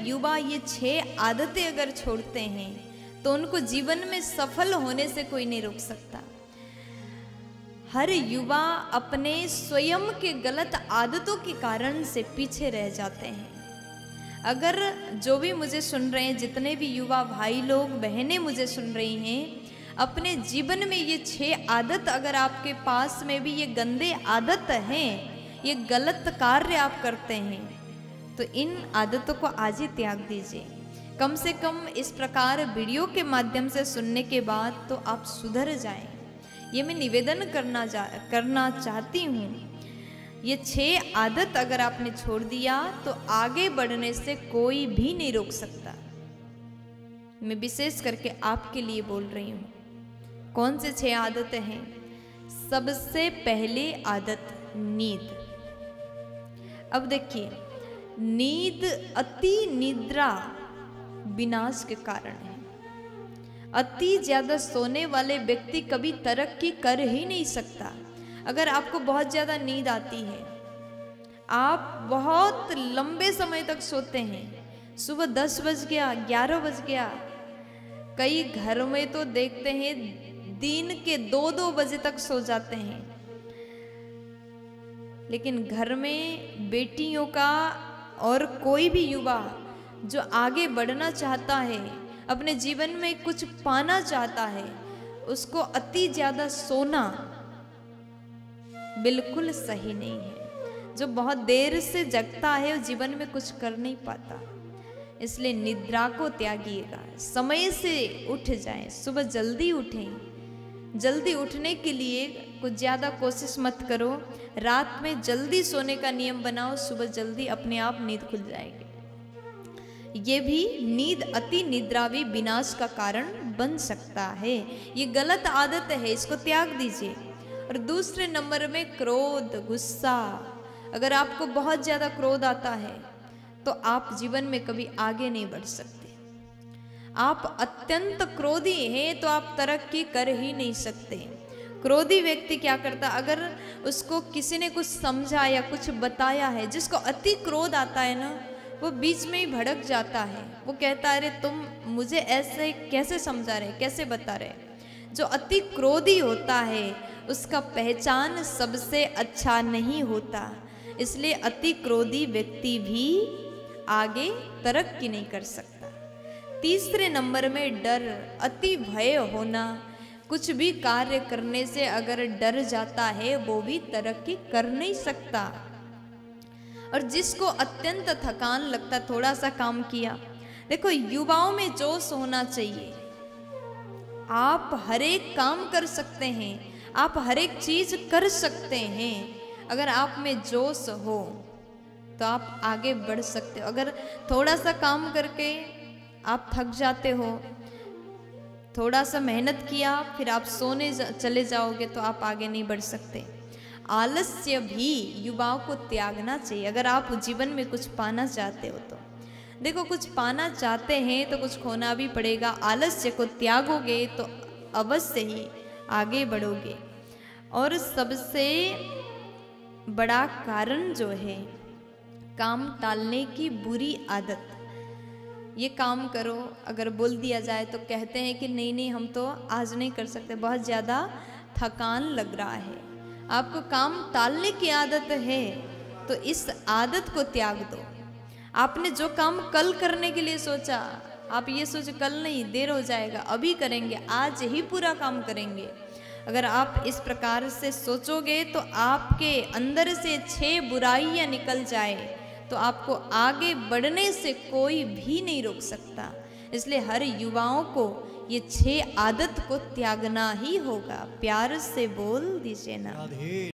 युवा ये 6 आदतें अगर छोड़ते हैं तो उनको जीवन में सफल होने से कोई नहीं रोक सकता। हर युवा अपने स्वयं के गलत आदतों के कारण से पीछे रह जाते हैं। अगर जो भी मुझे सुन रहे हैं, जितने भी युवा भाई लोग बहनें मुझे सुन रही हैं, अपने जीवन में ये 6 आदत अगर आपके पास में भी ये गंदे आदत हैं, ये गलत कार्य आप करते हैं, तो इन आदतों को आज ही त्याग दीजिए। कम से कम इस प्रकार वीडियो के माध्यम से सुनने के बाद तो आप सुधर जाएं, ये मैं निवेदन करना चाहती हूँ। ये 6 आदत अगर आपने छोड़ दिया तो आगे बढ़ने से कोई भी नहीं रोक सकता। मैं विशेष करके आपके लिए बोल रही हूँ। कौन से 6 आदतें हैं? सबसे पहले आदत नींद। अब देखिए, नींद, अति निद्रा विनाश के कारण है। अति ज्यादा सोने वाले व्यक्ति कभी तरक्की कर ही नहीं सकता। अगर आपको बहुत ज्यादा नींद आती है, आप बहुत लंबे समय तक सोते हैं, सुबह 10 बज गया, 11 बज गया, कई घरों में तो देखते हैं दिन के 2-2 बजे तक सो जाते हैं। लेकिन घर में बेटियों का और कोई भी युवा जो आगे बढ़ना चाहता है, अपने जीवन में कुछ पाना चाहता है, उसको अति ज्यादा सोना बिल्कुल सही नहीं है। जो बहुत देर से जगता है वो जीवन में कुछ कर नहीं पाता। इसलिए निद्रा को त्यागिएगा, समय से उठ जाएं, सुबह जल्दी उठें। जल्दी उठने के लिए कुछ ज़्यादा कोशिश मत करो, रात में जल्दी सोने का नियम बनाओ, सुबह जल्दी अपने आप नींद खुल जाएगी। ये भी नींद अति निद्रा भी विनाश का कारण बन सकता है। ये गलत आदत है, इसको त्याग दीजिए। और दूसरे नंबर में क्रोध, गुस्सा। अगर आपको बहुत ज़्यादा क्रोध आता है तो आप जीवन में कभी आगे नहीं बढ़ सकते। आप अत्यंत क्रोधी हैं तो आप तरक्की कर ही नहीं सकते। क्रोधी व्यक्ति क्या करता, अगर उसको किसी ने कुछ समझा या कुछ बताया है, जिसको अति क्रोध आता है ना, वो बीच में ही भड़क जाता है। वो कहता है, अरे तुम मुझे ऐसे कैसे समझा रहे, कैसे बता रहे। जो अति क्रोधी होता है उसका पहचान सबसे अच्छा नहीं होता। इसलिए अति क्रोधी व्यक्ति भी आगे तरक्की नहीं कर सकता। तीसरे नंबर में डर, अति भय होना। कुछ भी कार्य करने से अगर डर जाता है वो भी तरक्की कर नहीं सकता। और जिसको अत्यंत थकान लगता, थोड़ा सा काम किया, देखो युवाओं में जोश होना चाहिए। आप हर एक काम कर सकते हैं, आप हर एक चीज कर सकते हैं। अगर आप में जोश हो तो आप आगे बढ़ सकते हो। अगर थोड़ा सा काम करके आप थक जाते हो, थोड़ा सा मेहनत किया फिर आप सोने चले जाओगे तो आप आगे नहीं बढ़ सकते। आलस्य भी युवाओं को त्यागना चाहिए। अगर आप जीवन में कुछ पाना चाहते हो तो देखो, कुछ पाना चाहते हैं तो कुछ खोना भी पड़ेगा। आलस्य को त्यागोगे तो अवश्य ही आगे बढ़ोगे। और सबसे बड़ा कारण जो है काम टालने की बुरी आदत। ये काम करो अगर बोल दिया जाए तो कहते हैं कि नहीं नहीं हम तो आज नहीं कर सकते, बहुत ज़्यादा थकान लग रहा है। आपको काम टालने की आदत है तो इस आदत को त्याग दो। आपने जो काम कल करने के लिए सोचा, आप ये सोचो कल नहीं, देर हो जाएगा, अभी करेंगे, आज ही पूरा काम करेंगे। अगर आप इस प्रकार से सोचोगे तो आपके अंदर से 6 बुराइयां निकल जाए तो आपको आगे बढ़ने से कोई भी नहीं रोक सकता। इसलिए हर युवाओं को ये 6 आदत को त्यागना ही होगा। प्यार से बोल दीजिए ना।